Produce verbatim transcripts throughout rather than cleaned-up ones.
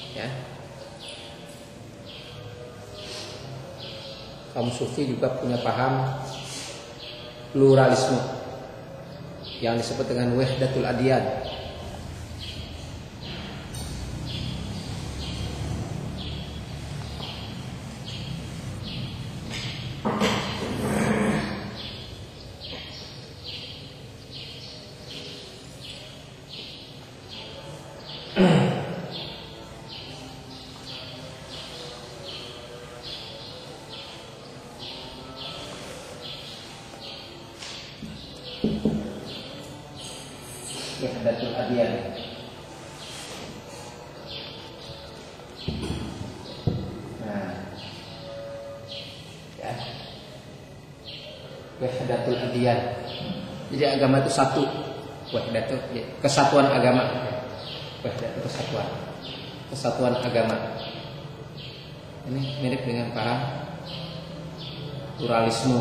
Ya. Kaum sufi juga punya paham pluralisme yang disebut dengan wahdatul adyan. Wahdatul adyan. Nah, ya. Wahdatul adyan. Jadi agama itu satu. Wahdatul, kesatuan agama. Wahdatul kesatuan. Kesatuan agama. Ini mirip dengan paham pluralisme.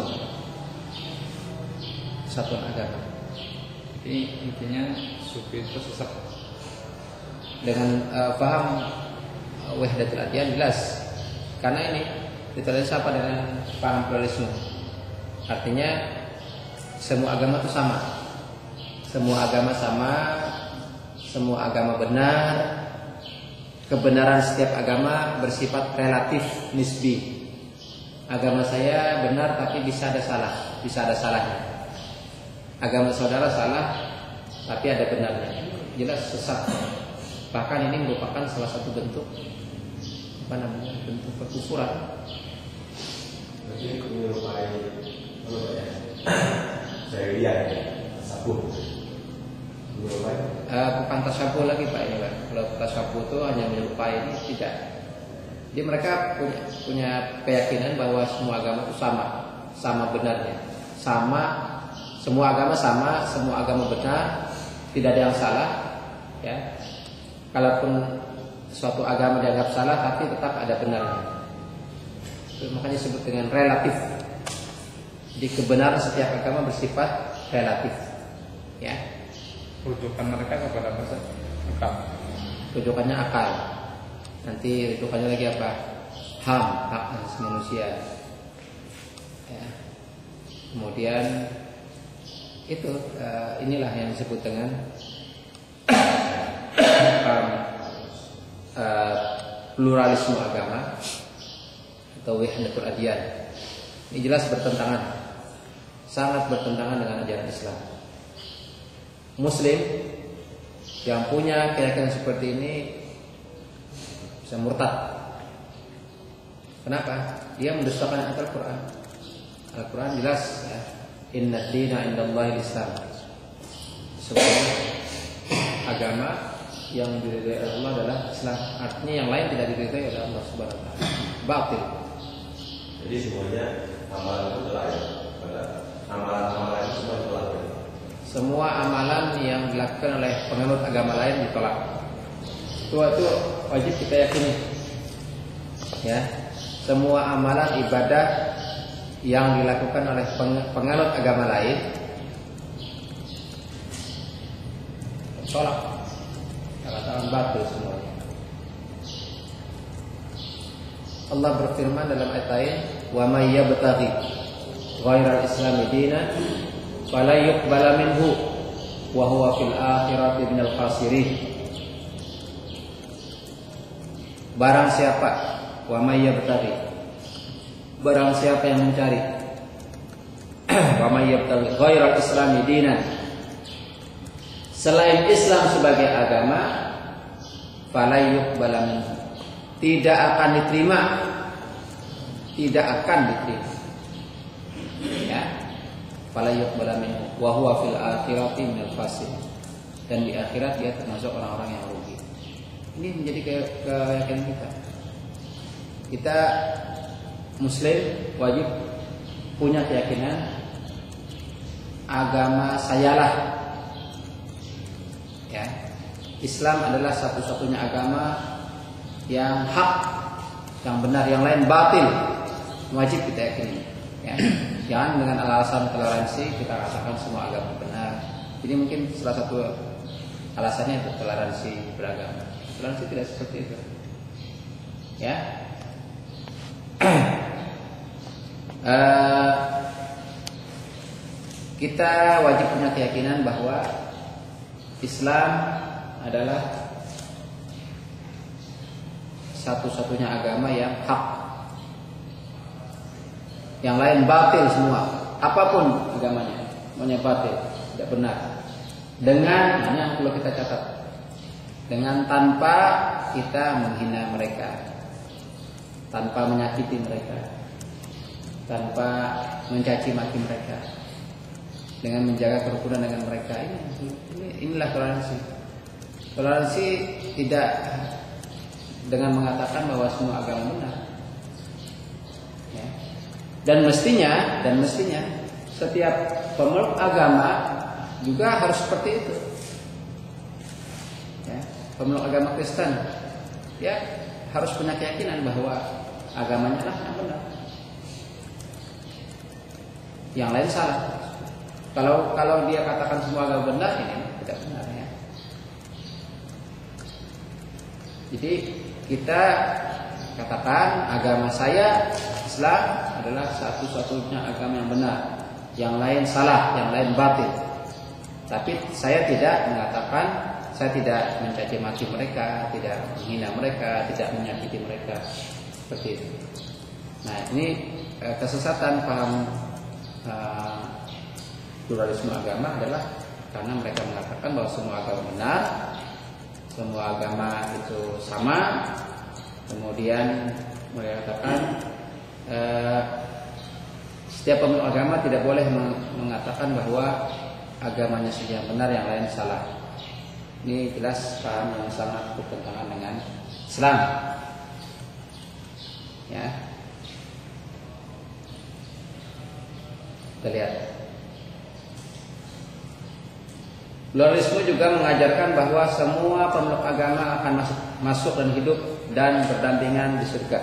Kesatuan agama. Jadi intinya sufi itu sesat. Dengan uh, paham uh, wahdatul adyan jelas. Karena ini ditulis apa dengan paham pluralisme. Artinya semua agama itu sama. Semua agama sama. Semua agama benar. Kebenaran setiap agama bersifat relatif nisbi. Agama saya benar tapi bisa ada salah, bisa ada salahnya. Agama saudara salah tapi ada benarnya. Jelas sesat. Bahkan ini merupakan salah satu bentuk apa namanya? Bentuk kekufuran. Jadi menyerupai apa ya? Saya lihat sabun. Menyerupai Uh, bukan tasyabuh lagi Pak ini Pak. Kalau tasyabuh itu hanya menyerupai, ini tidak. Jadi mereka punya punya keyakinan bahwa semua agama itu sama, sama benarnya, sama. Semua agama sama, semua agama benar, tidak ada yang salah, ya. Kalaupun suatu agama dianggap salah, tapi tetap ada benarnya. Itu makanya disebut dengan relatif. Jadi kebenaran setiap agama bersifat relatif, ya. Rujukan mereka kepada apa? Akal. Rujukannya akal. Nanti rujukannya lagi apa? Ham, hak asasi manusia. Ya. Kemudian itu uh, inilah yang disebut dengan um, uh, pluralisme agama atau wahdatul adyan. Ini jelas bertentangan, sangat bertentangan dengan ajaran Islam. Muslim yang punya keyakinan seperti ini bisa murtad. Kenapa? Dia mendustakan Al-Quran. Al-Quran jelas ya. Inna dina indallahi Islam. Sebenarnya agama yang diridhai Allah adalah Islam. Artinya yang lain tidak diridhai oleh Allah Subhanahu wa taala. Batil. jadi semuanya amalan itu telah ya. Amalan-amalan itu semua telah. Semua amalan yang dilakukan oleh penganut agama lain ditolak. Itu itu wajib kita yakini. Ya. Semua amalan ibadah yang dilakukan oleh penganut agama lain tolak, kata-kata batil semuanya. Allah berfirman dalam ayat lain, wa may yabtaghi ghairal islami dinan fala yuqbala minhu wa huwa fil akhirati minal khasirin. Barang siapa, wa may yabtaghi, barang siapa yang mencari wa may yabtaghi ghairal islami dinan, selain Islam sebagai agama, fala yuqbala minhu, tidak akan diterima, tidak akan diterima. Ya, fala yuqbala minhu wa huwa fil akhirati minal khasirin, dan di akhirat dia termasuk orang-orang yang rugi. Ini menjadi keyakinan kita. Kita Muslim wajib punya keyakinan agama sayalah. Ya, Islam adalah satu-satunya agama yang hak, yang benar, yang lain batil. Wajib kita yakini. Ya. Jangan dengan alasan toleransi kita katakan semua agama benar. Jadi mungkin salah satu alasannya itu toleransi beragama. Toleransi tidak seperti itu. Ya. uh, kita wajib punya keyakinan bahwa Islam adalah satu-satunya agama yang hak. Yang lain batil semua. Apapun agamanya, semuanya batil, tidak benar. Dengan, ini yang perlu kita catat, dengan tanpa kita menghina mereka, tanpa menyakiti mereka, tanpa mencaci maki mereka, dengan menjaga kerukunan dengan mereka. Ini, ini inilah toleransi. Toleransi tidak dengan mengatakan bahwa semua agama benar. Ya. Dan mestinya, dan mestinya setiap pemeluk agama juga harus seperti itu. Ya. Pemeluk agama Kristen, ya harus punya keyakinan bahwa agamanya lah yang benar, yang lain salah. Kalau kalau dia katakan semua agama benar, ini tidak benar ya. Jadi kita katakan agama saya Islam adalah satu-satunya agama yang benar, yang lain salah, yang lain batil. Tapi saya tidak mengatakan, saya tidak mencaci maki mereka, tidak menghina mereka, tidak menyakiti mereka, seperti itu. Nah ini eh, kesesatan paham eh, pluralisme agama adalah karena mereka mengatakan bahwa semua agama benar, semua agama itu sama. Kemudian mereka katakan eh, setiap pemeluk agama tidak boleh mengatakan bahwa agamanya saja yang benar, yang lain salah. Ini jelas paham yang sangat bertentangan dengan Islam. Ya, kita lihat. Pluralisme juga mengajarkan bahwa semua pemeluk agama akan masuk, masuk dan hidup dan berdampingan di surga.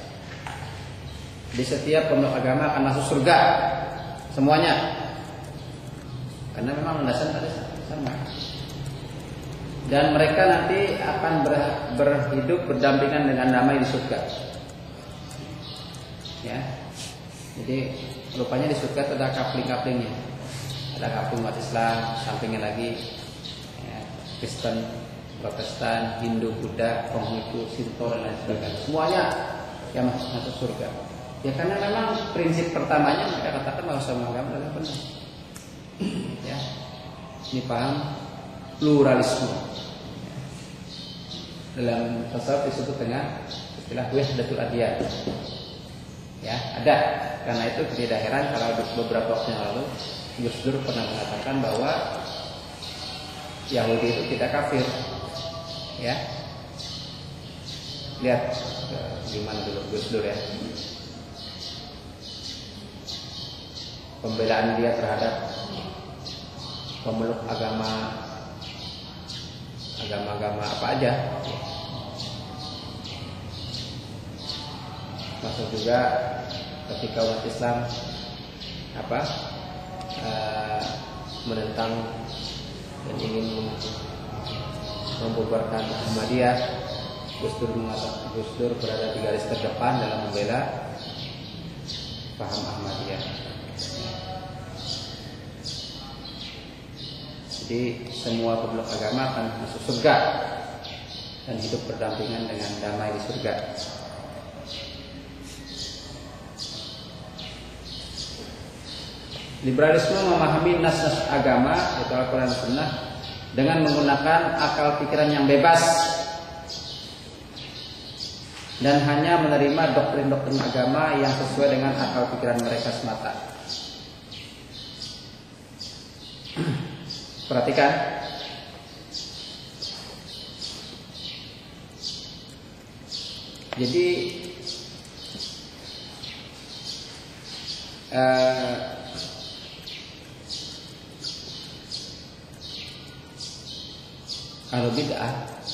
Di setiap pemeluk agama akan masuk surga semuanya, karena memang landasan tadi sama. Dan mereka nanti akan ber, berhidup berdampingan dengan damai di surga. Ya, jadi rupanya di surga ada kapling-kaplingnya. Ada kapling umat Islam, sampingnya lagi ya, Kristen, Protestan, Hindu, Buddha, Konghucu, Shinto dan lain sebagainya. Semuanya yang masuk masuk surga. Ya karena memang prinsip pertamanya mereka katakan bahwa semua agama adalah benar. Ya, ini paham pluralisme. Ya. Dalam tasawuf disebut dengan istilah wahdatul adyan. Ya, ada. Karena itu tidak heran kalau beberapa waktu yang lalu Gus Dur pernah mengatakan bahwa Yahudi itu tidak kafir. Ya, lihat gimana dulu Gus Dur ya, pembelaan dia terhadap pemeluk agama agama-agama apa aja. Masuk juga ketika umat Islam apa uh, menentang dan ingin membubarkan Ahmadiyah, Gus Dur mengatakan Gus Dur berada di garis terdepan dalam membela paham Ahmadiyah. Jadi semua pemeluk agama akan masuk surga dan hidup berdampingan dengan damai di surga. Liberalisme memahami nas-nas agama, yaitu Al-Quran dan Sunnah, dengan menggunakan akal pikiran yang bebas dan hanya menerima doktrin-doktrin agama yang sesuai dengan akal pikiran mereka semata. Perhatikan, jadi uh, kalau bid'ah,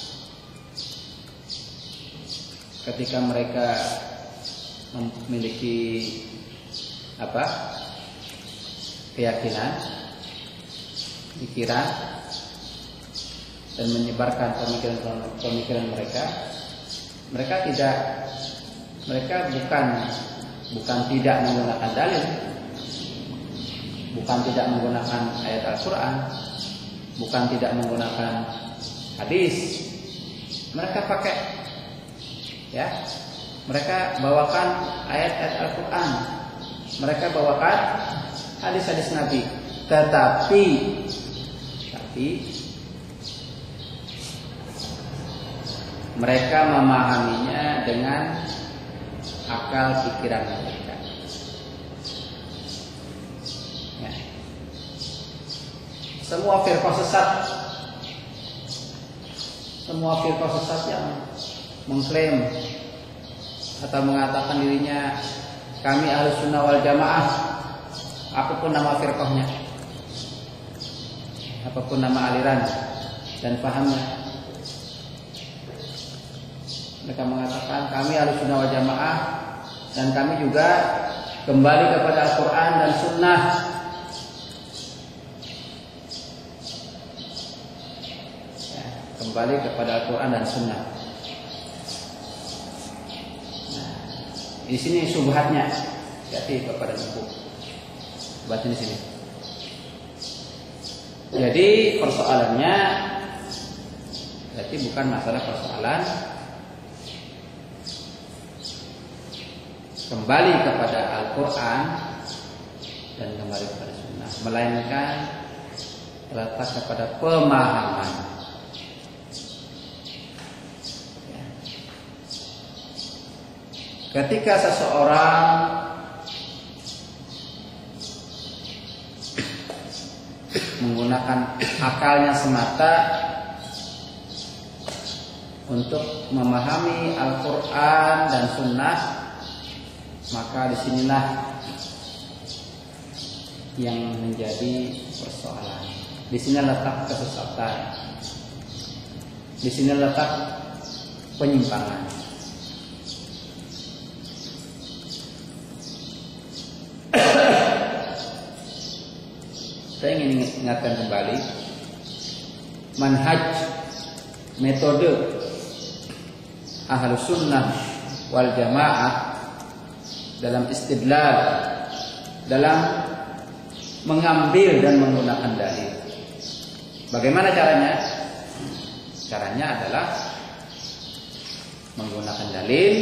ketika mereka memiliki apa keyakinan, pikiran, dan menyebarkan pemikiran-pemikiran mereka, mereka tidak mereka bukan bukan tidak menggunakan dalil, bukan tidak menggunakan ayat Al-Quran, bukan tidak menggunakan hadis. Mereka pakai, ya, mereka bawakan ayat-ayat Al-Quran, mereka bawakan hadis-hadis Nabi, tetapi, tapi mereka memahaminya dengan akal pikiran mereka. Ya. Semua firqah sesat, semua firqah sesat yang mengklaim atau mengatakan dirinya kami Ahlus Sunnah wal Jamaah, apapun nama firqahnya, apapun nama aliran dan pahamnya, mereka mengatakan kami Ahlus Sunnah wal Jamaah dan kami juga kembali kepada Al-Quran dan Sunnah. Ya, kembali kepada Al-Quran dan Sunnah. Nah, di sini subhatnya, jadi kepada buku. Baca di sini. Jadi persoalannya, berarti bukan masalah persoalan kembali kepada Al-Quran dan kembali kepada Sunnah, melainkan terletak kepada pemahaman. Ya. Ketika seseorang menggunakan akalnya semata untuk memahami Al-Quran dan Sunnah, maka disinilah yang menjadi persoalan. Di sini letak kesesatan, di sini letak penyimpangan. Saya ingin ingatkan kembali manhaj, metode Ahlus Sunnah wal Jamaah dalam istidlal, dalam mengambil dan menggunakan dalil. Bagaimana caranya? Caranya adalah menggunakan dalil,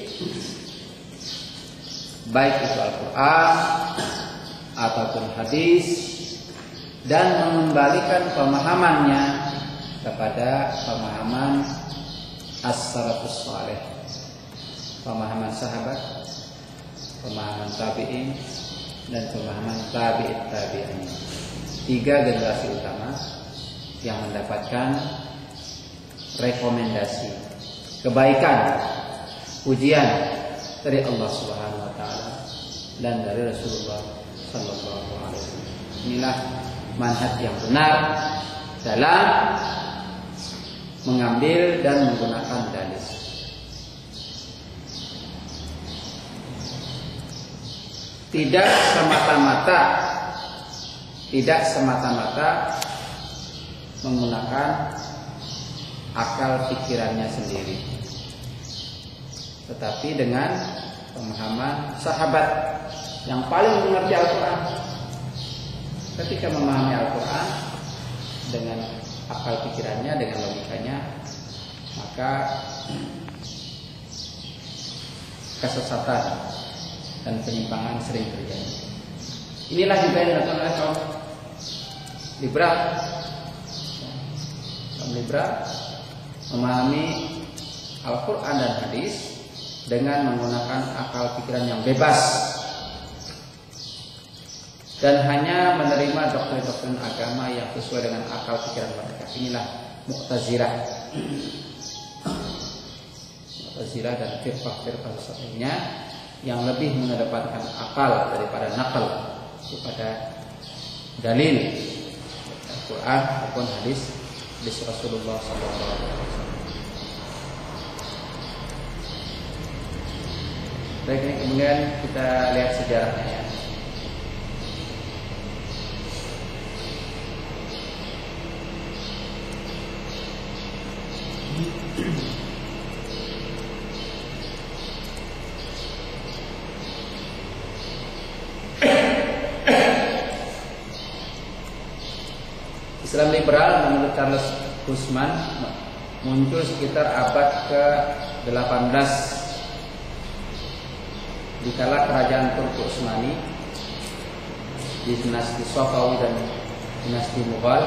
baik itu Al-Quran ataupun hadis, dan mengembalikan pemahamannya kepada pemahaman as-salafus saleh, pemahaman sahabat, pemahaman tabi'in, dan pemahaman tabi'it tabi'in. Tiga generasi utama yang mendapatkan rekomendasi kebaikan, pujian dari Allah Subhanahu wa taala dan dari Rasulullah sallallahu alaihi wasallam. Inilah manhaj yang benar dalam mengambil dan menggunakan dalil. Tidak semata-mata Tidak semata-mata menggunakan akal pikirannya sendiri, tetapi dengan pemahaman sahabat yang paling mengerti Al-Quran. Ketika memahami Al-Quran dengan akal pikirannya, dengan logikanya, maka kesesatan dan penyimpangan sering terjadi. Inilah juga yang dilakukan oleh kaum liberal. Kaum liberal memahami Al-Quran dan hadis dengan menggunakan akal pikiran yang bebas dan hanya menerima doktrin-doktrin agama yang sesuai dengan akal pikiran mereka. Inilah Mu'tazilah. Mu'tazilah dan firqah-firqah sesatnya yang lebih mengedepankan akal daripada nakal, kepada dalil Al-Quran maupun hadis hadis Rasulullah sallallahu alaihi wasallam. Baik, ini kemudian kita lihat sejarahnya ya. Islam liberal menurut Charles Kussman muncul sekitar abad ke delapan belas dikala kerajaan Turki Utsmani di dinasti Safawi dan dinasti Mughal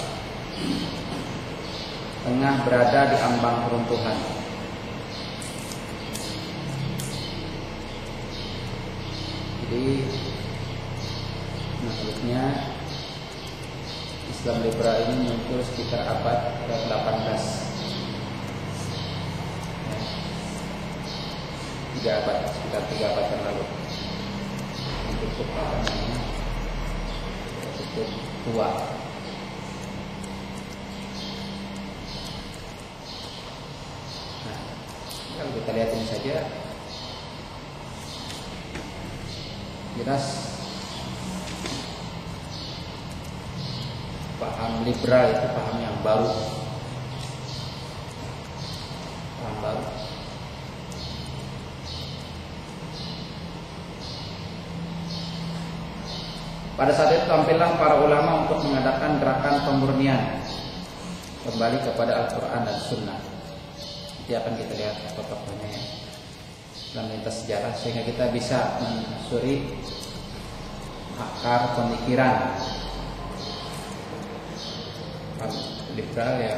tengah berada di ambang keruntuhan. Jadi maksudnya Islam liberal ini muncul sekitar abad ke delapan belas, ya. tiga abad, sekitar tiga abad yang lalu. Cukup apa namanya? Cukup tua. Nah, kalau kita lihat ini saja, jelas paham liberal itu paham yang baru, paham baru. Pada saat itu tampillah para ulama untuk mengadakan gerakan pemurnian kembali kepada Al-Quran dan Sunnah. Nanti akan kita lihat tokoh-tokohnya ya dalam lintas sejarah, sehingga kita bisa menelusuri akar pemikiran liberal yang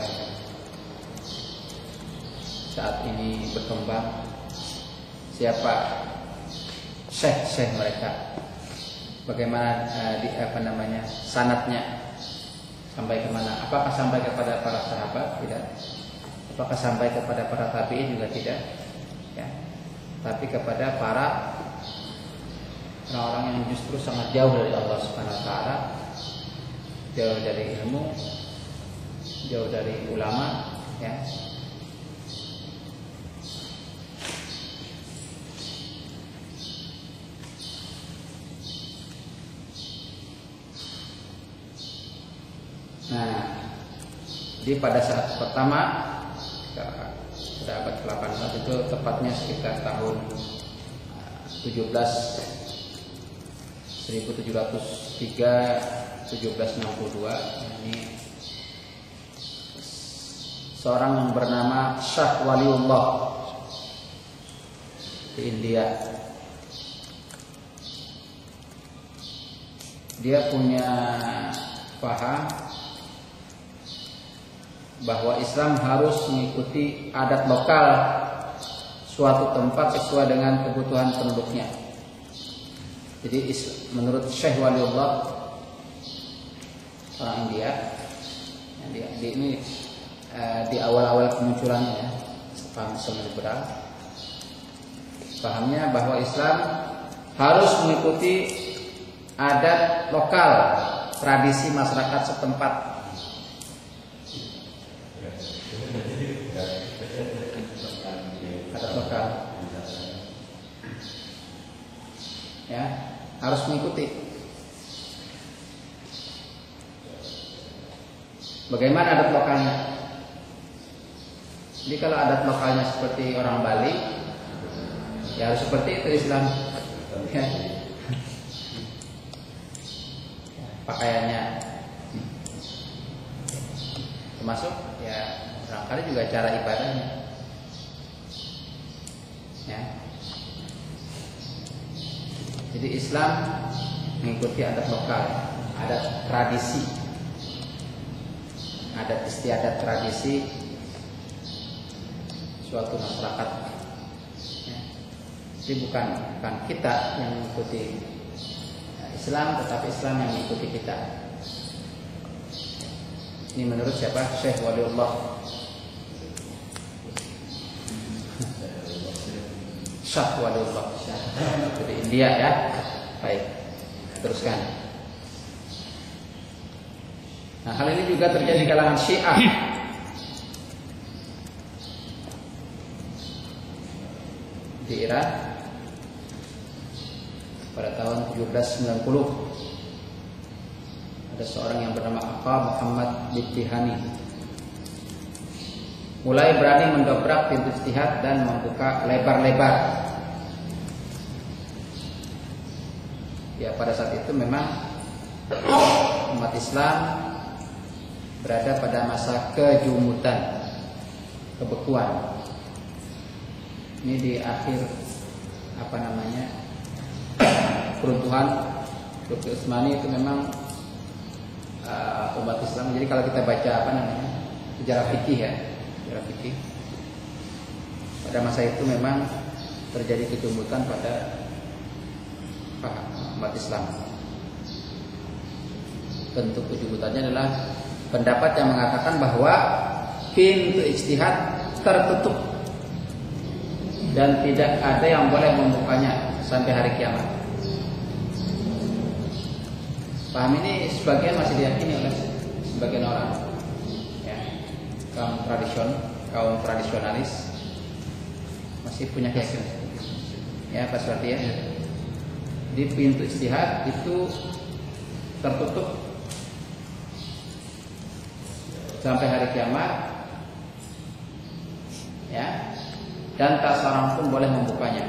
saat ini berkembang. Siapa syekh-syekh mereka, bagaimana uh, di apa namanya sanadnya, sampai kemana? Apakah sampai kepada para sahabat? Tidak. Apakah sampai kepada para tabi'in? Juga tidak. Ya. Tapi kepada para orang-orang yang justru sangat jauh dari Allah Subhanahu Wa Taala, jauh dari ilmu, jauh dari ulama, ya. Nah, jadi pada saat pertama pada abad ke delapan belas itu tepatnya sekitar tahun tujuh belas seribu tujuh ratus tiga tujuh belas enam puluh dua, ini seorang yang bernama Shah Waliullah di India. Dia punya paham bahwa Islam harus mengikuti adat lokal suatu tempat sesuai dengan kebutuhan penduduknya. Jadi menurut Syekh Waliullah, orang India, di, di ini eh, di awal-awal kemunculannya ya, paham Islam liberal, pahamnya bahwa Islam harus mengikuti adat lokal, tradisi masyarakat setempat. Adat lokal, ya, harus mengikuti. Bagaimana adat lokalnya? Jadi kalau adat lokalnya seperti orang Bali, ya harus seperti itu Islam. Ya. Pakaiannya, termasuk ya barangkali juga cara ibadahnya. Ya. Jadi Islam mengikuti adat lokal, adat tradisi, adat istiadat tradisi suatu masyarakat. Ya. Jadi bukan bukan kita yang mengikuti Islam, tetapi Islam yang mengikuti kita. Ini menurut siapa? Syekh Waliullah Shah Waliullah dari India ya. Baik, teruskan. Nah, hal ini juga terjadi di kalangan Syiah. Di Iran pada tahun tujuh belas sembilan puluh ada seorang yang bernama Aqab Muhammad Bibtihani mulai berani mendobrak pintu ijtihad dan membuka lebar-lebar. Ya, pada saat itu memang umat Islam berada pada masa kejumutan, kebekuan. Ini di akhir apa namanya peruntuhan Turki Utsmani itu memang uh, umat Islam. Jadi kalau kita baca apa namanya sejarah fikih ya, sejarah fikih pada masa itu memang terjadi kejumutan pada umat Islam. Bentuk kejumutannya adalah pendapat yang mengatakan bahwa pintu ijtihad tertutup dan tidak ada yang boleh membukanya sampai hari kiamat. Paham ini sebagian masih diyakini oleh sebagian orang, ya, kaum tradision, kaum tradisionalis masih punya keyakinan, ya Pak Suwardi ya. Jadi pintu ijtihad itu tertutup sampai hari kiamat, ya, dan tak seorang pun boleh membukanya.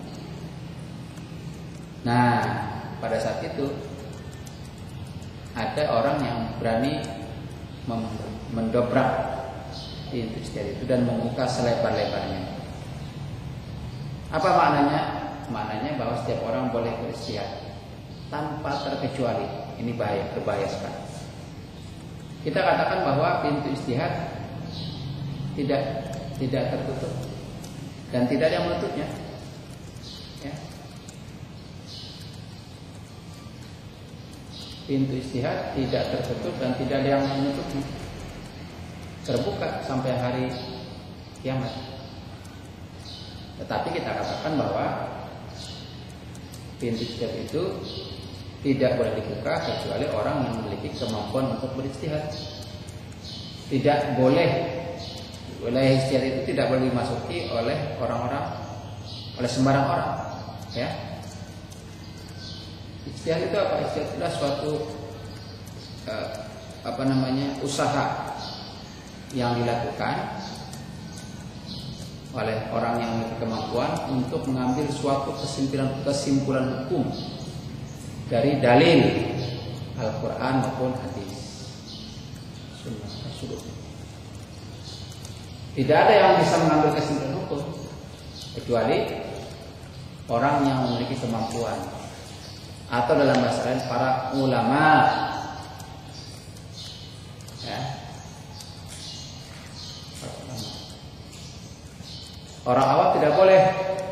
Nah, pada saat itu ada orang yang berani mendobrak pintu ijtihad itu dan membuka selebar-lebarnya. Apa maknanya? Maknanya bahwa setiap orang boleh berijtihad tanpa terkecuali. Ini bahaya, berbahaya sekali. Kita katakan bahwa pintu ijtihad tidak tidak tertutup dan tidak ada yang menutupnya. Ya. Pintu ijtihad tidak tertutup dan tidak ada yang menutupnya. Terbuka sampai hari kiamat. Tetapi kita katakan bahwa pintu ijtihad itu tidak boleh dibuka kecuali orang yang memiliki kemampuan untuk berijtihad. Tidak boleh, wilayah ijtihad itu tidak boleh dimasuki oleh orang-orang, oleh sembarang orang, ya. Ijtihad itu apa? Ijtihad itu adalah suatu eh, apa namanya usaha yang dilakukan oleh orang yang memiliki kemampuan untuk mengambil suatu kesimpulan kesimpulan hukum dari dalil Al-Quran maupun hadis Sunnah Rasulullah. Tidak ada yang bisa mengambil kesimpulan hukum kecuali orang yang memiliki kemampuan, atau dalam bahasa lain para ulama, ya. Para ulama. Orang awam tidak boleh.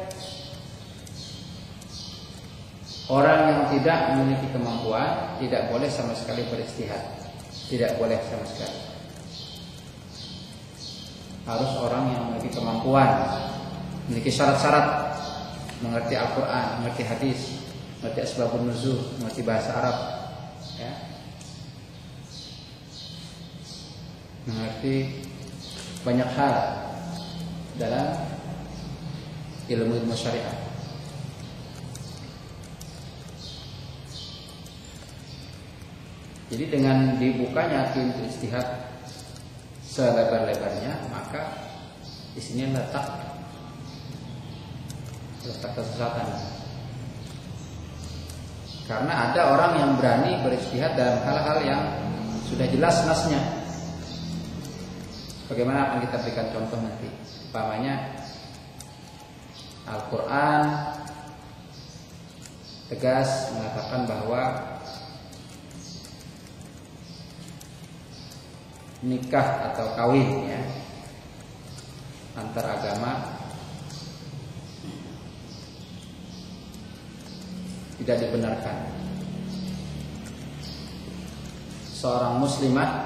Orang yang tidak memiliki kemampuan tidak boleh sama sekali berijtihad. Tidak boleh sama sekali. Harus orang yang memiliki kemampuan, memiliki syarat-syarat, mengerti Al-Quran, mengerti hadis, mengerti asbabun nuzul, mengerti bahasa Arab, ya. Mengerti banyak hal dalam ilmu-ilmu syariat. Jadi dengan dibukanya pintu ijtihad selebar-lebarnya, maka di sini letak letak kesesatan. Karena ada orang yang berani berijtihad dalam hal-hal yang sudah jelas nasnya. Bagaimana akan kita berikan contoh nanti. Umpamanya Al-Quran tegas mengatakan bahwa nikah atau kawin, ya, antar agama tidak dibenarkan. Seorang muslimah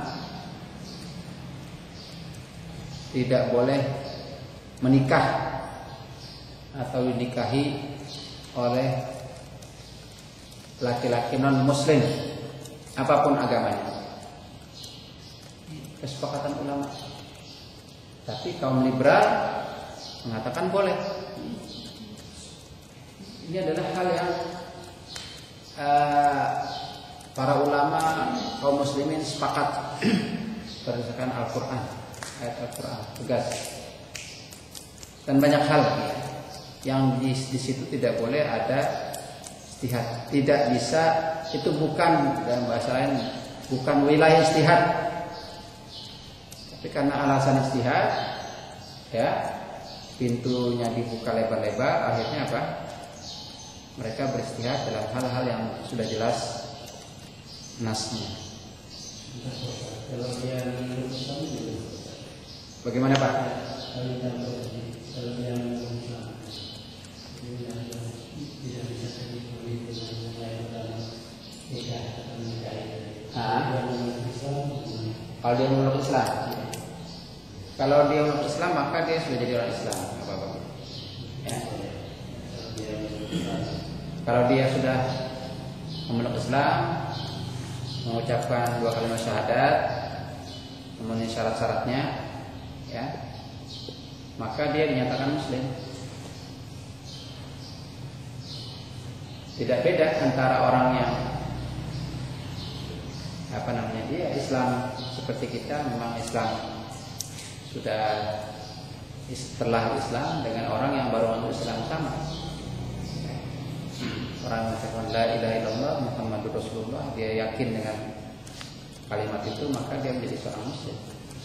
tidak boleh menikah atau dinikahi oleh laki-laki non muslim apapun agamanya. Kesepakatan ulama. Tapi kaum liberal mengatakan boleh. Ini adalah hal yang uh, para ulama kaum muslimin sepakat berdasarkan Al-Quran, ayat Al-Quran tegas. Dan banyak hal yang di, di situ tidak boleh ada ijtihad. Tidak bisa, itu bukan, dalam bahasa lain bukan wilayah ijtihad. Tapi karena alasan istihad, ya pintunya dibuka lebar-lebar, akhirnya apa? Mereka beristihad dalam hal-hal yang sudah jelas nasnya. Bagaimana Pak? Ah. Kalau dia memeluk Islam, kalau dia memeluk Islam maka dia sudah jadi orang Islam. Apa-apa. Ya. Kalau dia sudah memeluk Islam, mengucapkan dua kalimat syahadat, memenuhi syarat-syaratnya, ya, maka dia dinyatakan Muslim. Tidak beda antara orang yang apa namanya dia Islam seperti kita, memang Islam sudah setelah Islam, dengan orang yang baru masuk Islam sama. Orang mengatakan la ilaha illallah Muhammadur Rasulullah, dia yakin dengan kalimat itu, maka dia menjadi seorang Muslim.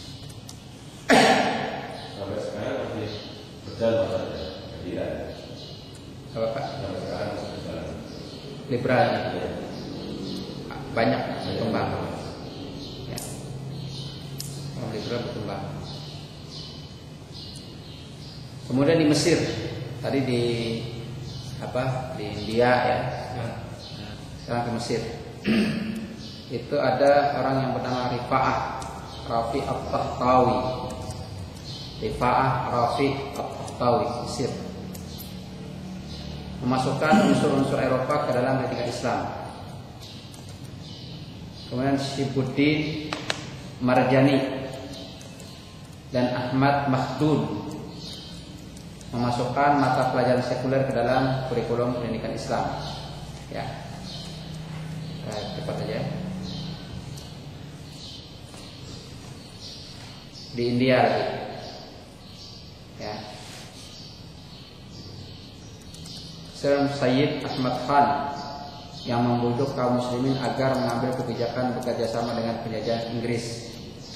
Sampai sekarang masih berjalan saja, tidak. Apa Pak? Sampai sekarang masih berjalan. Liberal banyak berkembang. Ya. Orang liberal berkembang. Kemudian di Mesir, tadi di apa di India ya, sekarang ke Mesir. Itu ada orang yang bernama Rifa'ah Rafi' At-Tahtawi. Rifa'ah Rafi' At-Tahtawi, Mesir, memasukkan unsur-unsur Eropa ke dalam pendidikan Islam. Kemudian Syibuddin Marjani dan Ahmad Makhdud memasukkan mata pelajaran sekuler ke dalam kurikulum pendidikan Islam. Ya, cepat aja. Di India lagi, ya. Syekh Sayyid Ahmad Khan yang membujuk kaum muslimin agar mengambil kebijakan bekerja sama dengan penjajah Inggris.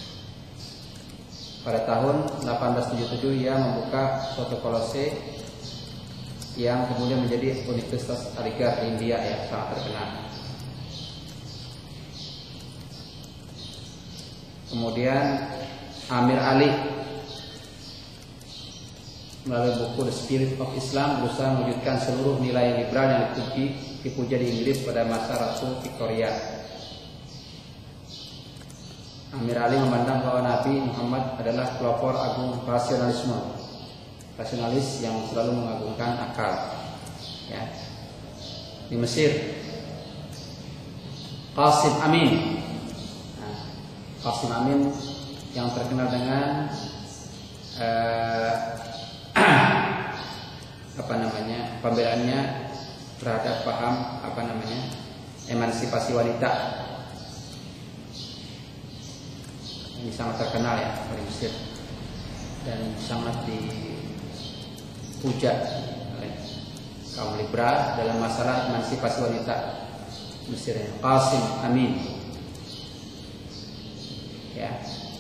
Pada tahun delapan belas tujuh puluh tujuh ia membuka suatu kolose yang kemudian menjadi Universitas Aligarh di India yang sangat terkenal. Kemudian Amir Ali melalui buku The Spirit of Islam berusaha mewujudkan seluruh nilai liberal yang dipuji, dipuja di Inggris pada masa Ratu Victoria. Amir Ali memandang bahwa Nabi Muhammad adalah pelopor agung rasionalisme, rasionalis yang selalu mengagungkan akal. Ya. Di Mesir, Qasim Amin, nah, Qasim Amin yang terkenal dengan eh, apa namanya pembelaannya terhadap paham apa namanya emansipasi wanita. Ini sangat terkenal ya di Mesir dan sangat dipuja oleh kaum liberal dalam masalah emansipasi wanita Mesir. Qasim Amin, ya.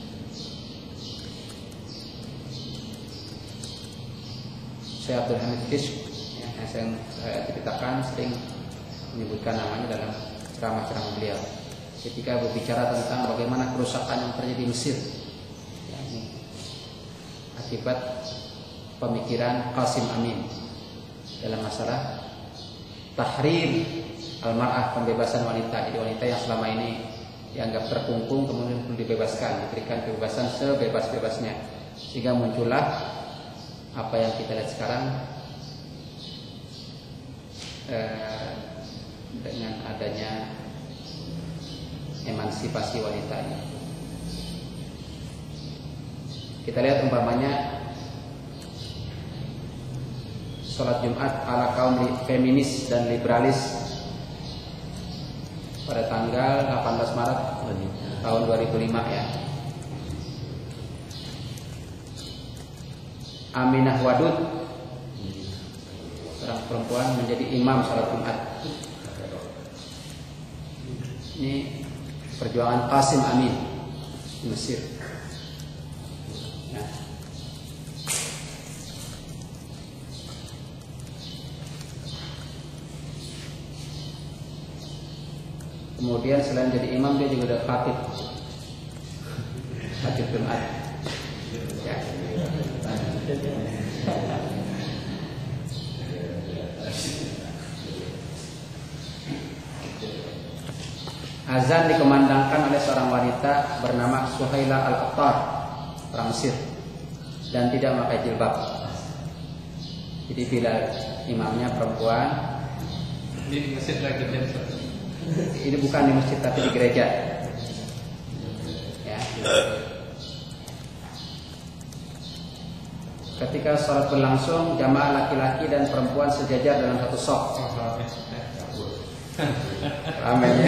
Syekh Abdul Hamid Kishk ya, yang saya, saya ceritakan sering menyebutkan namanya dalam ceramah-ceramah beliau ketika berbicara tentang bagaimana kerusakan yang terjadi di Mesir, ya, ini akibat pemikiran Qasim Amin dalam masalah tahrir al-mar'ah, pembebasan wanita. Jadi wanita yang selama ini dianggap terkungkung kemudian perlu dibebaskan, diberikan kebebasan sebebas-bebasnya, sehingga muncullah apa yang kita lihat sekarang eh, dengan adanya emansipasi wanita ini. Kita lihat umpamanya sholat Jumat ala kaum feminis dan liberalis pada tanggal delapan belas Maret tahun dua ribu lima ya. Aminah Wadud, seorang perempuan, menjadi imam sholat Jumat. Ini perjuangan Qasim Amin di Mesir. Nah. Kemudian selain jadi imam dia juga ada khatib. Khatib Jumat. Ya. Azan dikumandangkan oleh seorang wanita bernama Suhaila Al-Attar, orang Mesir, dan tidak memakai jilbab. Jadi bila imamnya perempuan, Di masjid lagi jam satu. ini bukan di masjid tapi di gereja. Ya. Ketika sholat berlangsung, jamaah laki-laki dan perempuan sejajar dalam satu shaf. Ramainya.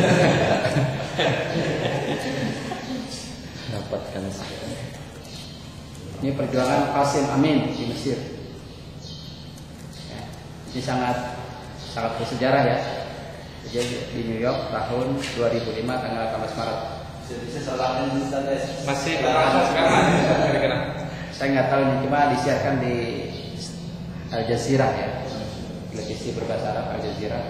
Dapatkan Ini perjuangan Qasim Amin di Mesir. Ya, ini sangat sangat bersejarah ya. Jadi di New York tahun dua ribu lima tanggal delapan belas Maret. Masih berlangsung sekarang kira-kira. Saya nggak tahu ini, cuma disiarkan di Al Jazeera ya, televisi berbahasa Arab Al Jazeera.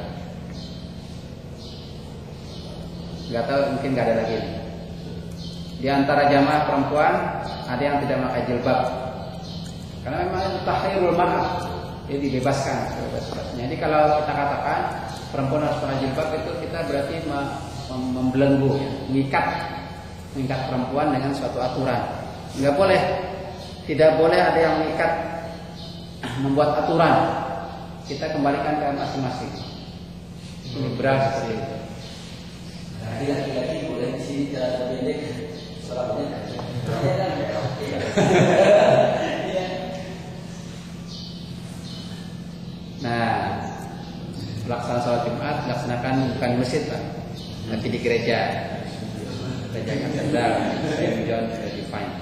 Nggak tahu, mungkin nggak ada lagi. Di antara jamaah perempuan ada yang tidak memakai jilbab, karena memang itu tahrirul mar'ah, jadi dibebaskan. Jadi kalau kita katakan perempuan harus pakai jilbab, itu kita berarti membelenggu, ya, mengikat, mengikat perempuan dengan suatu aturan. Nggak boleh, tidak boleh ada yang mengikat, membuat aturan. Kita kembalikan ke masing-masing. Ini berat seperti itu. Jadi laki-laki boleh di sini cara pendek sholatnya. Nah, pelaksanaan sholat Jumat dilaksanakan bukan di masjid Pak, tapi di gereja. Gereja katedral, Saint John the Divine.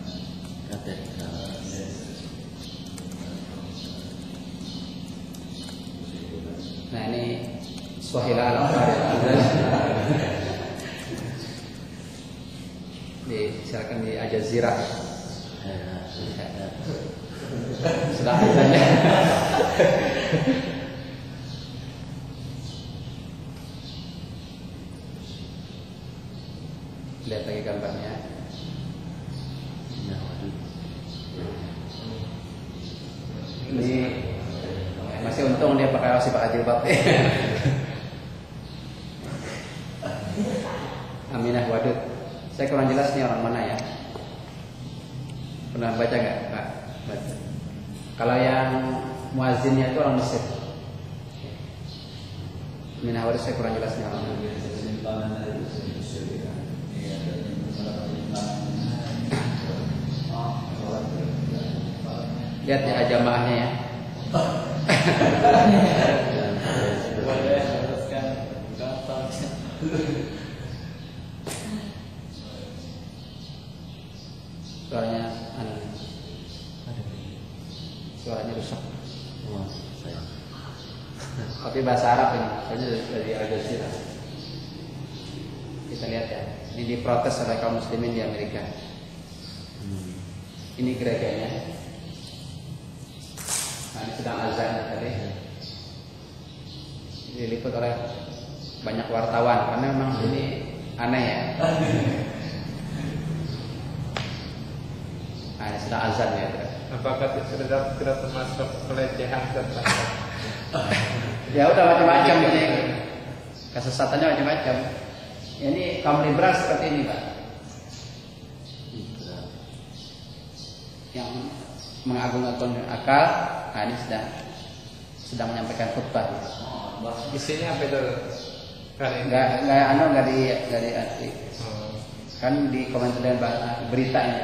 Nah ini Suhaila Al-Attar. Disiarkan di Al Jazeera. Sudah adanya. Lihat lagi gambarnya. Ini masih untung dia pakai masih pakai jilbab. Aminah Wadud. Saya kurang jelas nih orang mana ya. Pernah baca nggak Pak? Baca. Kalau yang muazzinnya itu orang Mesir. Aminah Wadud saya kurang jelas nih orang mana. Lihat ya jamaahnya ya. Suaranya aneh. Suaranya rusak. Tapi bahasa Arab ini, soalnya dari Al Jazeera. Kita lihat ya. Ini diprotes oleh kaum muslimin di Amerika. Ini gerejanya. Nah, ini sedang azan tadi. Diliput oleh banyak wartawan karena memang ini aneh ya. Nah, ini sedang azan ya. Apakah itu sudah tidak termasuk pelecehan dan Ya udah macam-macam ini. Kesesatannya macam-macam. Ini kaum liberal seperti ini Pak, yang mengagung-agungkan akal. Nah, ini sedang sedang menyampaikan khutbah. isinya apa itu? Enggak enggak anu enggak di enggak di arti. Oh. Kan di komentar dan berita ini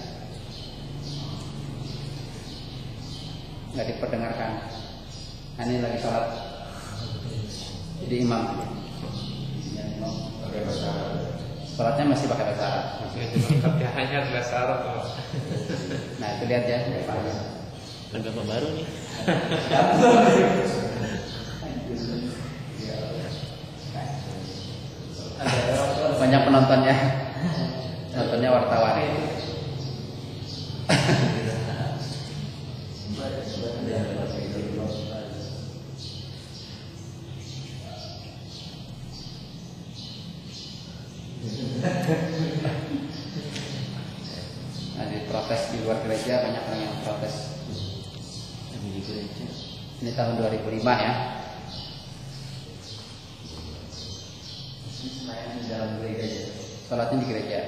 enggak diperdengarkan. Nah, ini lagi sholat. Jadi imam. Ya, imam pakai bahasa Arab. Sholatnya masih pakai bahasa Arab. Tapi hanya bahasa Arab. Nah, itu lihat ya. Agama baru nih. Banyak penontonnya. Penontonnya wartawan. Nah, di protes di luar gereja banyak orang yang protes. Di gereja. Ini tahun dua ribu lima ya. Selain di dalam gereja. Salatnya di gereja.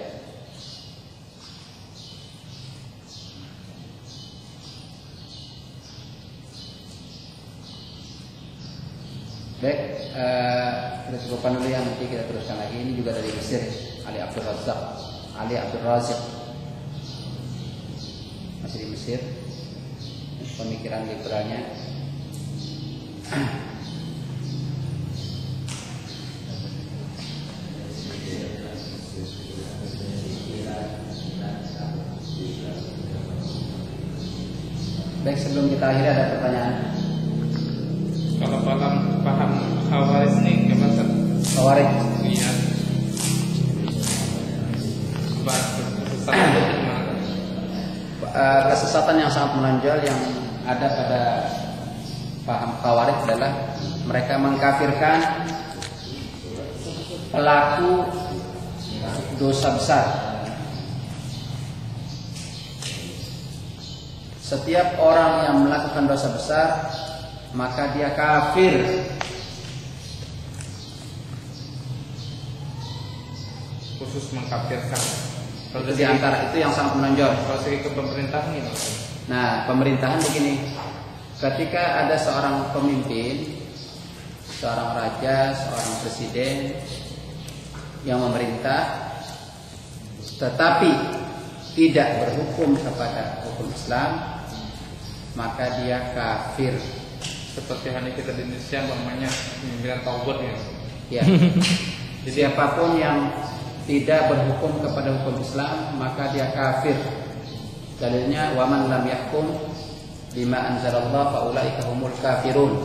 Baik, eh, kita cukupkan dulu ya, nanti kita teruskan lagi. Ini juga dari Mesir, Ali Abdul Razak, Ali Abdul Razak, masih di Mesir. Pemikiran liberalnya. Baik, sebelum kita akhiri ada pertanyaan. Kalau paham paham khawarij ini gimana Ustaz? Khawarij. Iya. Bahasa kesesatan itu gimana? Eh, kesesatan yang sangat menonjol yang ada pada paham Khawarij adalah mereka mengkafirkan pelaku dosa besar. Setiap orang yang melakukan dosa besar maka dia kafir. Khusus mengkafirkan. Kalau Itu di antara itu yang sangat menonjol. Kalau segi ke pemerintahan ini, Nah, pemerintahan begini. Ketika ada seorang pemimpin, seorang raja, seorang presiden yang memerintah tetapi tidak berhukum kepada hukum Islam, maka dia kafir. seperti hanya kita di Indonesia namanya pimpinan taubat ya. Ya. Siapapun yang tidak berhukum kepada hukum Islam maka dia kafir. Dalilnya waman lam yahkum bima anzalallah faulaika humul kafirun.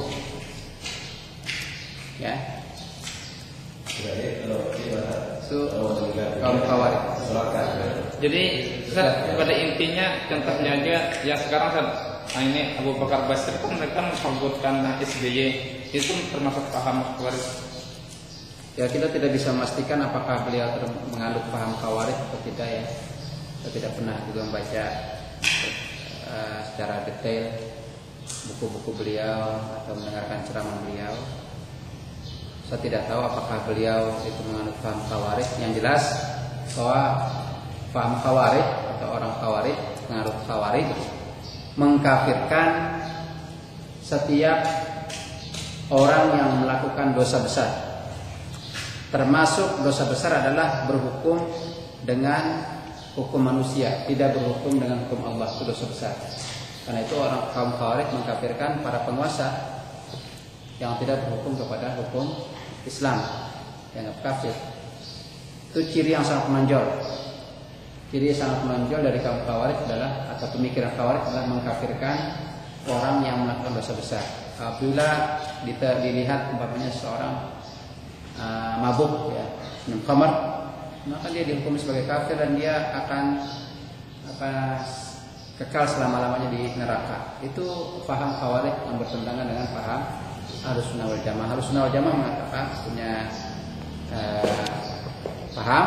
Ya. Jadi kalau kita So, kaum Khawarij. Jadi Ustaz, pada intinya contohnya aja yang sekarang Ustaz, nah ini Abu Bakar Basri kan mereka memperbutkan S B Y, itu termasuk paham Khawarij. Ya, kita tidak bisa memastikan apakah beliau menganut paham Khawarij atau tidak ya. Kita tidak pernah juga membaca uh, secara detail buku-buku beliau atau mendengarkan ceramah beliau. Saya tidak tahu apakah beliau itu menganut paham Khawarij. Yang jelas bahwa paham Khawarij atau orang Khawarij, pengaruh Khawarij mengkafirkan setiap orang yang melakukan dosa besar. Termasuk dosa besar adalah berhukum dengan hukum manusia, tidak berhukum dengan hukum Allah, itu dosa besar. Karena itu orang kaum Khawarij mengkafirkan para penguasa yang tidak berhukum kepada hukum Islam, yang kafir. Itu ciri yang sangat menonjol. Ciri yang sangat menonjol dari kaum Khawarij adalah, atau pemikiran Khawarij adalah mengkafirkan orang yang melakukan dosa besar. Apabila dilihat umpamanya seorang uh, mabuk ya, minum khamar, maka dia dihukum sebagai kafir dan dia akan apa kekal selama-lamanya di neraka. Itu paham Khawarij yang bertentangan dengan paham Ahlussunnah wal Jamaah. Ahlussunnah wal Jamaah mengatakan punya uh, paham.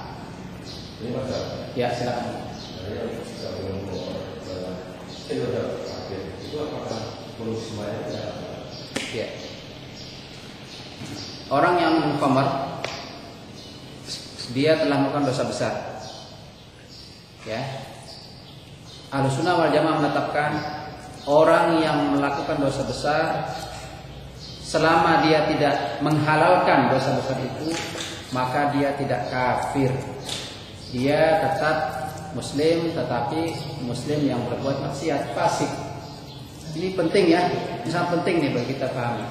Ya, silakan. Itu apakah perlu semuanya? Ya. Orang yang minum khamar dia telah melakukan dosa besar. Ya. Ahlussunnah wal Jamaah menetapkan orang yang melakukan dosa besar selama dia tidak menghalalkan dosa besar itu, maka dia tidak kafir. Dia tetap muslim, tetapi muslim yang berbuat maksiat, fasik. Ini penting ya, ini sangat penting nih bagi kita pahami.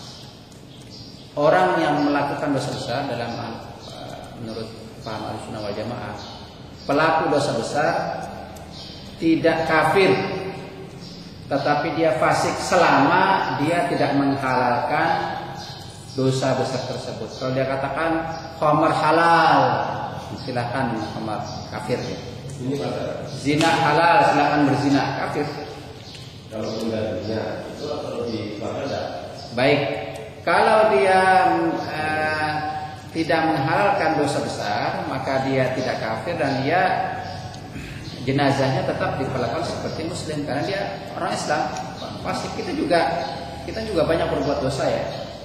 Orang yang melakukan dosa besar dalam uh, menurut paham Ahlussunnah wal Jamaah, pelaku dosa besar tidak kafir, tetapi dia fasik selama dia tidak menghalalkan dosa besar tersebut. Kalau dia katakan khamar halal, silakan khamar, kafir ya. Ini pada Zina halal, silakan berzina, kafir. kalau meninggal dunia itu kalau dibakar enggak? Baik, kalau dia eh, tidak menghalalkan dosa besar, maka dia tidak kafir dan dia jenazahnya tetap diperlakukan seperti muslim karena dia orang Islam. Pasti kita juga kita juga banyak berbuat dosa ya.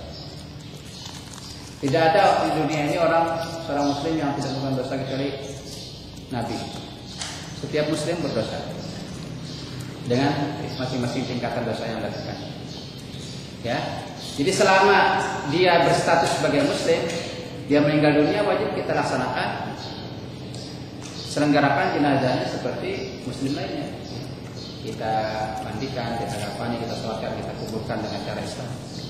Tidak ada di dunia ini orang seorang muslim yang tidak melakukan dosa kecuali Nabi. Setiap muslim berdosa dengan masing-masing tingkatan dosa yang dilakukan. Ya. Jadi selama dia berstatus sebagai muslim, dia meninggal dunia wajib kita laksanakan, selenggarakan jenazahnya seperti muslim lainnya. Kita mandikan, kita kafani, kita sholatkan, kita kuburkan dengan cara Islam.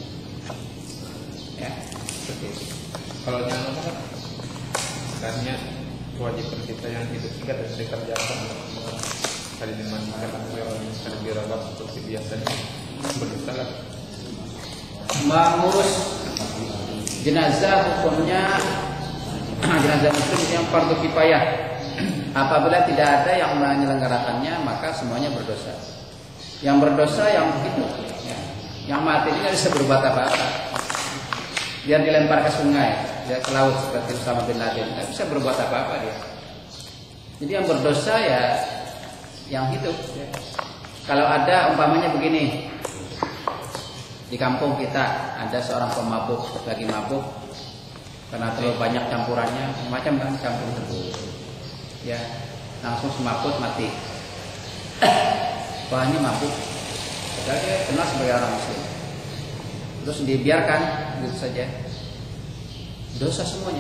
Ya, seperti itu. Kalau yang nomor sebenarnya kewajiban kita yang hidup juga harus dikerjakan kali dimandikan atau kali dirawat seperti biasanya berdosa lah. Mengurus jenazah hukumnya jenazah muslim yang fardu kifayah. Apabila tidak ada yang menyelenggarakannya, maka semuanya berdosa. Yang berdosa yang begitu, ya. Yang mati ini tidak bisa berbuat apa-apa. Biar dilempar ke sungai, dia ke laut seperti Usama bin Laden, tidak bisa berbuat apa-apa dia. Jadi yang berdosa ya yang hidup. Ya. Kalau ada umpamanya begini, di kampung kita ada seorang pemabuk lagi mabuk karena terlalu banyak campurannya, macam kan campur itu. Ya, langsung semaput mati. Bahannya mabuk. Padahal dia kenal sebagai orang muslim. Terus dibiarkan gitu saja. Dosa semuanya.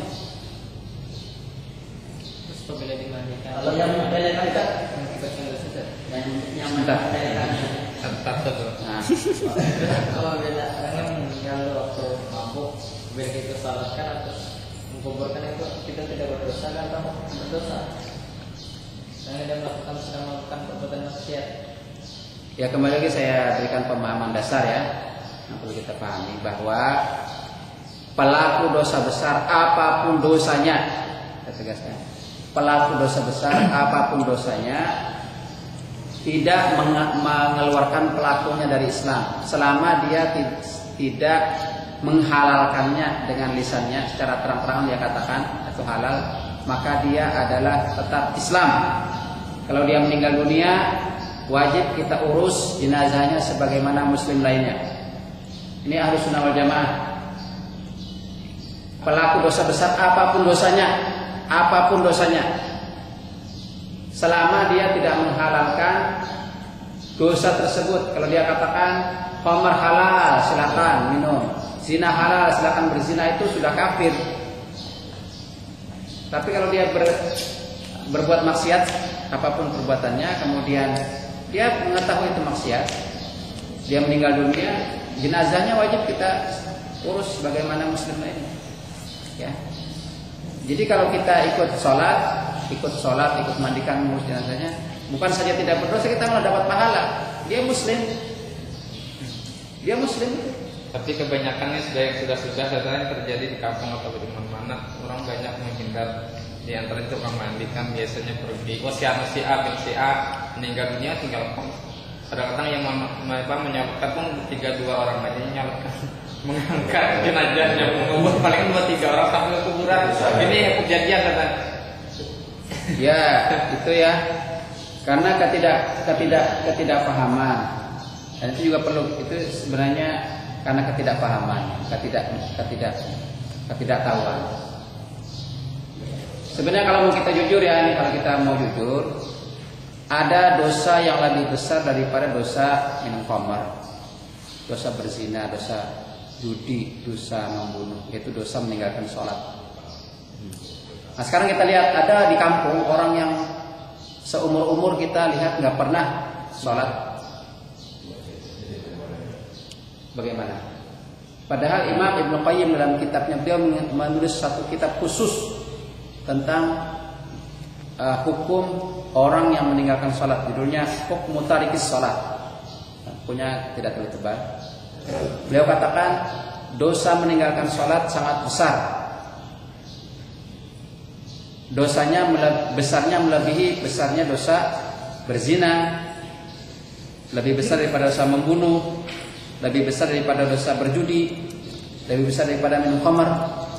Terus apabila dimandikan. Kalau yang mendayakan yang kita sudah yang yang mendayakan. Tetap tuh. Nah, Kalau beda orang meninggal waktu mabuk, biar kita salatkan atau menguburkan itu kita tidak berdosa atau berdosa. Saya tidak melakukan sedang melakukan perbuatan maksiat. ya kembali lagi saya berikan pemahaman dasar ya. Yang perlu kita pahami bahwa pelaku dosa besar apapun dosanya, saya tegaskan, pelaku dosa besar apapun dosanya tidak mengeluarkan pelakunya dari Islam selama dia tidak menghalalkannya dengan lisannya secara terang-terangan dia katakan itu halal, maka dia adalah tetap Islam. Kalau dia meninggal dunia, wajib kita urus jenazahnya sebagaimana muslim lainnya. Ini Ahlus Sunnah wal Jamaah. Pelaku dosa besar apapun dosanya, apapun dosanya, selama dia tidak menghalalkan dosa tersebut. Kalau dia katakan khamar halal, silakan minum. Zina halal, silakan berzina, itu sudah kafir. Tapi kalau dia ber, berbuat maksiat, apapun perbuatannya, kemudian dia mengetahui itu maksiat, dia meninggal dunia, jenazahnya wajib kita urus bagaimana muslim lainnya. Ya. Jadi kalau kita ikut sholat, ikut sholat, ikut mandikan, mengurus jenazahnya, bukan saja tidak berdosa, kita malah dapat pahala. Dia muslim, dia muslim. Tapi kebanyakannya sudah yang sudah sudah sebenarnya terjadi di kampung atau di mana-mana, orang banyak menghindar. Di antara itu orang mandi kan biasanya pergi. Oh si A, si A, bin si A meninggal dunia tinggal kadang-kadang yang menyalakan pun tiga dua orang aja nyalakan mengangkat jenazahnya mengubur paling dua tiga orang sampai ke kuburan. Ini kejadian kata. Ya itu ya, karena ketidak ketidak ketidakpahaman. Dan itu juga perlu, itu sebenarnya karena ketidakpahaman, ketidak ketidak ketidaktahuan. Sebenarnya kalau mau kita jujur ya, ini kalau kita mau jujur, ada dosa yang lebih besar daripada dosa minum khamar, dosa berzina, dosa judi, dosa membunuh, yaitu dosa meninggalkan sholat. Nah sekarang kita lihat ada di kampung orang yang seumur-umur kita lihat nggak pernah sholat. Bagaimana? Padahal Imam Ibnu Qayyim dalam kitabnya beliau menulis satu kitab khusus tentang uh, hukum orang yang meninggalkan sholat. Judulnya Hukmu Tarikis Sholat. Punya tidak terlalu tebal. Beliau katakan dosa meninggalkan sholat sangat besar. dosanya besarnya melebihi besarnya dosa berzina, lebih besar daripada dosa membunuh, lebih besar daripada dosa berjudi, lebih besar daripada minum khamar.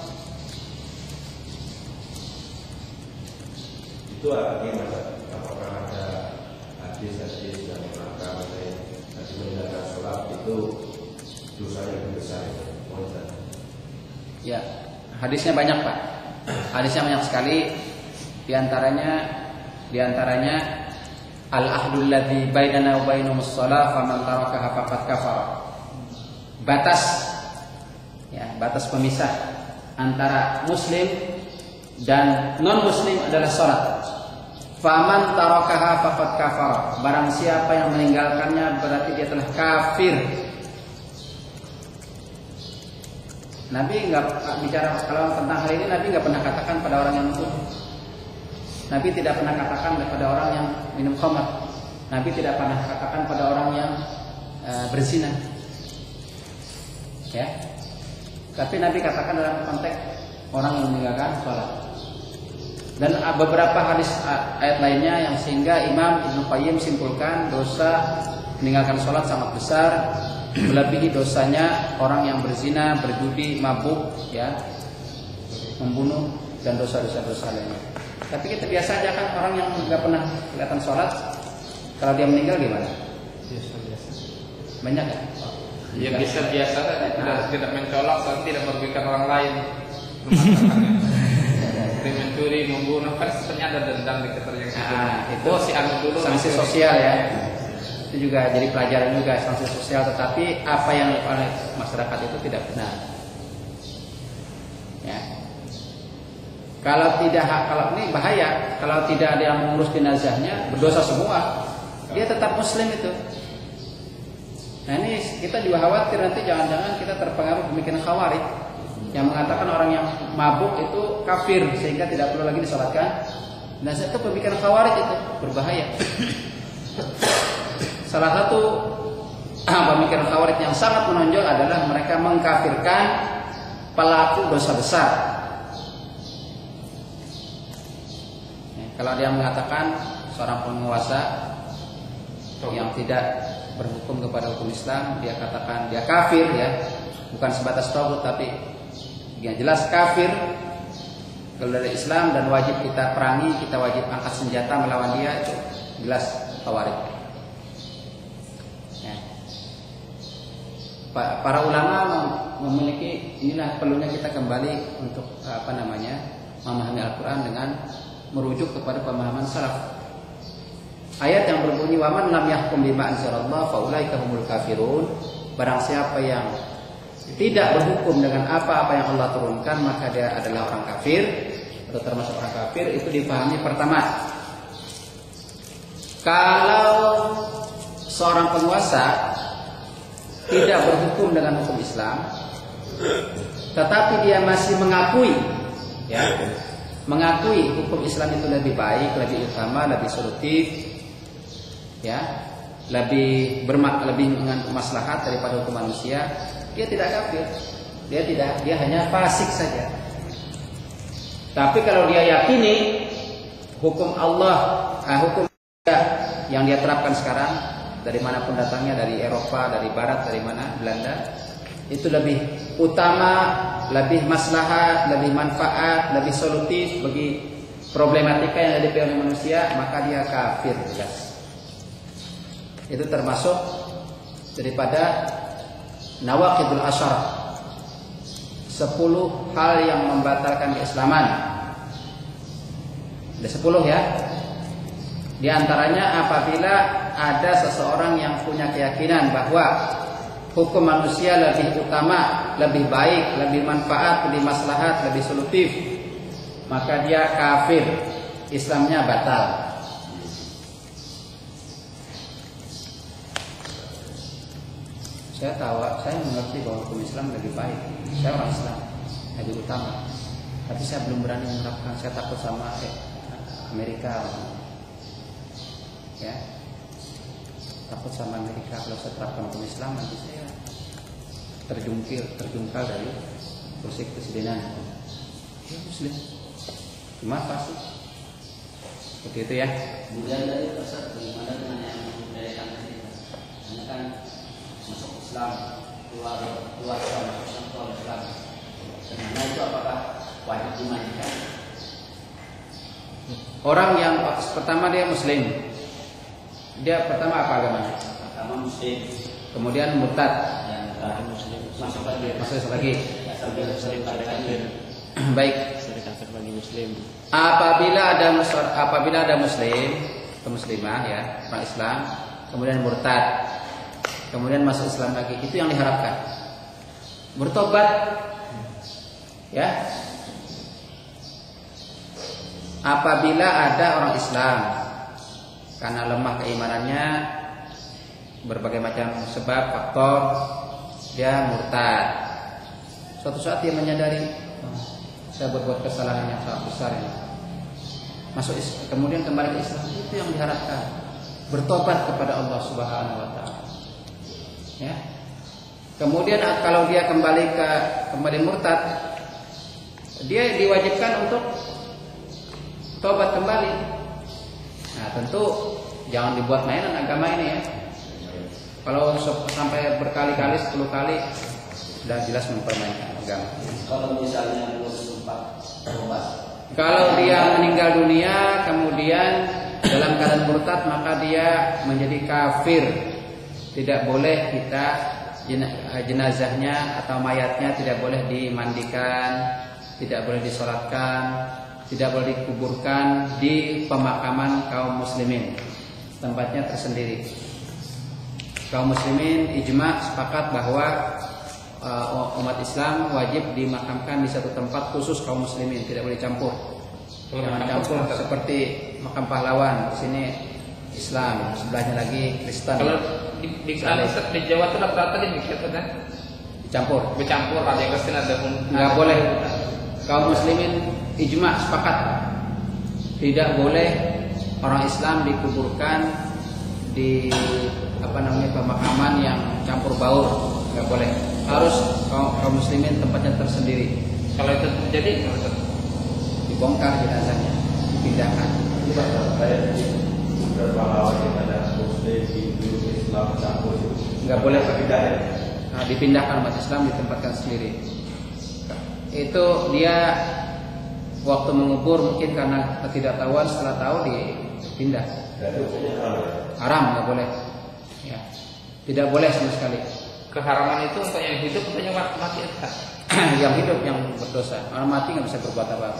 Itu gimana? Apakah ada hadis-hadis yang mengatakan hadis meninggalkan sholat itu dosanya lebih besar? Ya, hadisnya banyak Pak. Hadisnya banyak sekali. Di antaranya, di antaranya al-ahdul ladzi bainana wa bainahumus shalah faman tarakaha faqad kafara. Batas, ya, batas pemisah antara muslim dan non muslim adalah salat. Faman tarakaha faqad kafara. Barang siapa yang meninggalkannya berarti dia telah kafir. Nabi enggak bicara kalau tentang hal ini, Nabi enggak pernah katakan pada orang yang membunuh. Nabi tidak pernah katakan kepada orang yang minum khamar. Nabi tidak pernah katakan pada orang yang uh, berzina. Ya. Tapi Nabi katakan dalam konteks orang yang meninggalkan sholat. Dan uh, beberapa hadis uh, ayat lainnya yang sehingga Imam Ibnu Qayyim simpulkan dosa meninggalkan sholat sangat besar, melebihi dosanya orang yang berzina, berjudi, mabuk, ya, membunuh dan dosa-dosa dosa lainnya. Tapi kita biasa aja kan orang yang nggak pernah kelihatan sholat, kalau dia meninggal gimana? Biasa-biasa. Banyak kan? Ya biasa-biasa saja, tidak tidak mencolok, tapi tidak merugikan orang lain. Seperti mencuri, membunuh, kan sebenarnya ada dendam di keterangan itu. Nah, itu oh, si anu dulu sanksi sosial ya. Itu juga jadi pelajaran juga sanksi sosial. Tetapi apa yang dilakukan oleh masyarakat itu tidak benar. Ya. Kalau tidak, kalau ini bahaya. Kalau tidak ada yang mengurus jenazahnya, berdosa semua. Dia tetap muslim itu. Nah ini kita juga khawatir nanti jangan-jangan kita terpengaruh pemikiran Khawarij yang mengatakan orang yang mabuk itu kafir sehingga tidak perlu lagi disolatkan. Nah itu pemikiran Khawarij itu berbahaya. Salah satu pemikiran Khawarij yang sangat menonjol adalah mereka mengkafirkan pelaku dosa besar. Kalau dia mengatakan seorang penguasa yang tidak berhukum kepada hukum Islam, dia katakan dia kafir, ya, bukan sebatas taubat tapi yang jelas kafir kalau dari Islam dan wajib kita perangi, kita wajib angkat senjata melawan dia, itu jelas Khawarij. Ya. Para ulama memiliki, inilah perlunya kita kembali untuk apa namanya memahami Al-Quran dengan merujuk kepada pemahaman salaf. Ayat yang berbunyi wa man lam yahkum bima anzalallah fa ulaika humul kafirun. Barang siapa yang tidak berhukum dengan apa-apa yang Allah turunkan, maka dia adalah orang kafir atau termasuk orang kafir. Itu dipahami pertama. Kalau seorang penguasa tidak berhukum dengan hukum Islam, tetapi dia masih mengakui, ya, mengakui hukum Islam itu lebih baik, lebih utama, lebih solutif, ya, lebih bermak, lebih mengandung maslahat daripada hukum manusia, dia tidak kafir. Dia tidak, dia hanya fasik saja. Tapi kalau dia yakini hukum Allah, eh, hukum yang dia terapkan sekarang dari manapun datangnya, dari Eropa, dari Barat, dari mana, Belanda, itu lebih utama, lebih maslahat, lebih manfaat, lebih solutif bagi problematika yang dihadapi oleh manusia, maka dia kafir, jelas. Itu termasuk daripada nawaqidul asyarah, sepuluh hal yang membatalkan keislaman. Ada sepuluh ya. Di antaranya apabila ada seseorang yang punya keyakinan bahwa hukum manusia lebih utama, lebih baik, lebih manfaat, lebih maslahat, lebih solutif, maka dia kafir, Islamnya batal. Saya tahu, saya mengerti bahwa hukum Islam lebih baik. Saya orang Islam, lebih utama. Tapi saya belum berani menerapkan. Saya takut sama eh, Amerika, ya. Takut sama Amerika. Kalau saya terapkan hukum Islam, nanti saya terjungkir, terjungkal dari kursi kepresidenan. Ya, Muslim. cuma pasti seperti itu ya. Kemudian dari Ustaz, bagaimana dengan yang membedakan tadi? Karena kan masuk Islam, keluar keluar Islam, masuk Islam, keluar Islam. Karena itu apakah wajib dimandikan? Orang yang pertama dia Muslim, dia pertama apa agamanya? Pertama Muslim, Kemudian murtad, yang terakhir Muslim, masuk lagi, masuk lagi. ya, sambil Muslim lagi. Baik. Apabila ada mus- apabila ada muslim atau muslimah ya, orang Islam, kemudian murtad, kemudian masuk Islam lagi, itu yang diharapkan. Bertobat ya. Apabila ada orang Islam karena lemah keimanannya, berbagai macam sebab faktor, dia murtad. Suatu saat dia menyadari, saya berbuat kesalahan yang sangat besar ini. Masuk Islam, kemudian kembali ke Islam, itu yang diharapkan. Bertobat kepada Allah Subhanahu wa taala. Ya. Kemudian kalau dia kembali ke kembali murtad, dia diwajibkan untuk tobat kembali. Nah, tentu jangan dibuat mainan agama ini ya. Kalau sampai berkali-kali, sepuluh kali, sudah jelas mempermainkan agama. Kalau misalnya belum sempat tobat, kalau dia meninggal dunia kemudian dalam keadaan murtad, maka dia menjadi kafir. Tidak boleh kita jenazahnya atau mayatnya tidak boleh dimandikan, tidak boleh disolatkan, tidak boleh dikuburkan di pemakaman kaum muslimin. Tempatnya tersendiri. Kaum muslimin ijma sepakat bahwa uh, umat Islam wajib dimakamkan di satu tempat khusus kaum muslimin, tidak boleh campur. Jangan campur seperti makam pahlawan, di sini Islam, sebelahnya lagi Kristen. Kalau di, di, di, di Jawa itu rata-rata demikian kan? Dicampur. Bercampur, ada yang Kristen, ada pun Nggak boleh. Kaum muslimin ijma sepakat tidak boleh orang Islam dikuburkan di apa namanya pemakaman yang campur baur, nggak boleh. Harus kaum, kaum muslimin tempatnya tersendiri. Kalau itu terjadi, Dibongkar jenazahnya, dipindahkan. Berpahlawan kepada Muslim, Hindu, Islam, campur itu Nggak boleh pindah ya. Nah, dipindahkan umat Islam, ditempatkan sendiri. Itu dia waktu mengubur mungkin karena ketidaktahuan, setelah tahu dipindah. Jadi hukumnya haram ya. Haram, nggak boleh. Ya. Tidak boleh sama sekali. keharaman itu untuk yang hidup atau yang mati itu? Yang hidup yang berdosa, orang mati nggak bisa berbuat apa-apa.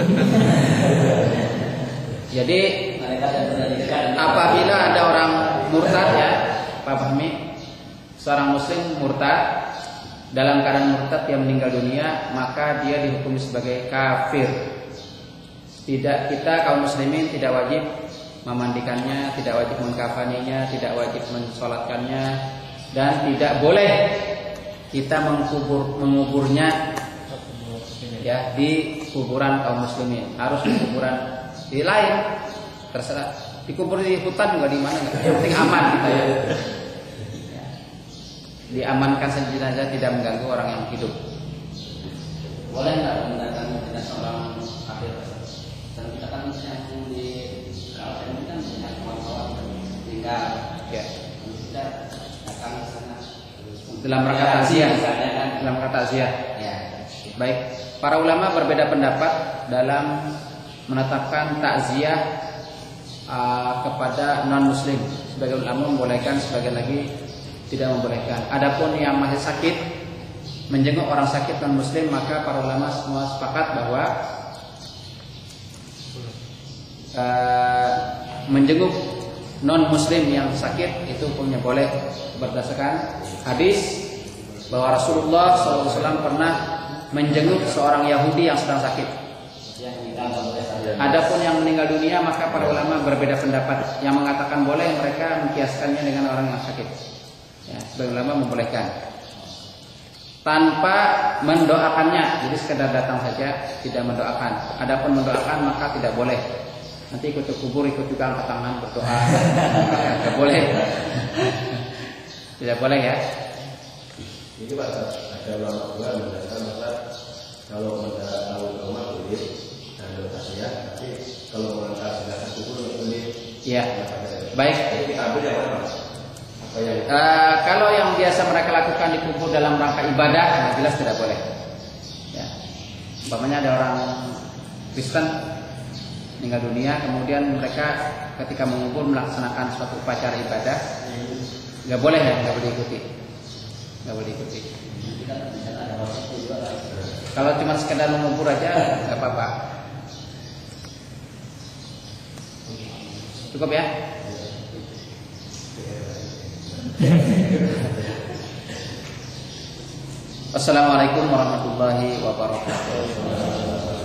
Jadi apabila ada orang murtad ya, Pak Fahmi, seorang muslim murtad, dalam keadaan murtad dia meninggal dunia, maka dia dihukumi sebagai kafir. Tidak, kita kaum muslimin tidak wajib memandikannya, tidak wajib mengkafaninya, tidak wajib mensolatkannya, dan tidak boleh kita mengkubur, menguburnya ya di kuburan kaum muslimin. Harus di kuburan di lain, terserah. Dikubur di hutan juga di mana nggak, yang penting aman kita ya. Diamankan saja jenazah, tidak mengganggu orang yang hidup. Boleh nggak mendatangi jenazah orang kafir? Dan kita kan yang di kalau ini kan banyak kawan-kawan tinggal Ya. kita datang ke sana Dalam rangka takziah, misalnya kan. dalam rangka takziah. Ya. Baik, para ulama berbeda pendapat dalam menetapkan takziah uh, kepada non muslim. Sebagian ulama membolehkan, sebagian lagi tidak membolehkan. Adapun yang masih sakit, menjenguk orang sakit non muslim, maka para ulama semua sepakat bahwa uh, menjenguk non muslim yang sakit itu hukumnya boleh, berdasarkan hadis bahwa Rasulullah shallallahu alaihi wasallam pernah menjenguk seorang Yahudi yang sedang sakit. Yang meninggal nggak boleh saja. Adapun yang meninggal dunia, maka para ulama berbeda pendapat. Yang mengatakan boleh, mereka mengkiaskannya dengan orang yang sakit. Ya, sebagian ulama membolehkan tanpa mendoakannya, jadi sekedar datang saja, tidak mendoakan. Adapun mendoakan maka tidak boleh. Nanti ikut ke kubur, ikut juga angkat tangan berdoa, tidak boleh. Tidak boleh ya. Ini Pak, ada ulama juga menjelaskan maka kalau mendarat tahu rumah kulit sambil tasya, tapi kalau melangkah silakan kubur boleh. Ya, baik. Jadi kita ambil yang mana? Apa yang Eh, kalau yang biasa mereka lakukan di kubur dalam rangka ibadah, nah jelas tidak boleh. Ya. Umpamanya ada orang Kristen meninggal dunia, kemudian mereka ketika mengubur melaksanakan suatu upacara ibadah, nggak boleh ya, nggak boleh ikuti, nggak boleh ikuti. Kalau cuma sekedar mengubur aja, nggak apa-apa. Cukup ya. Wassalamualaikum warahmatullahi wabarakatuh.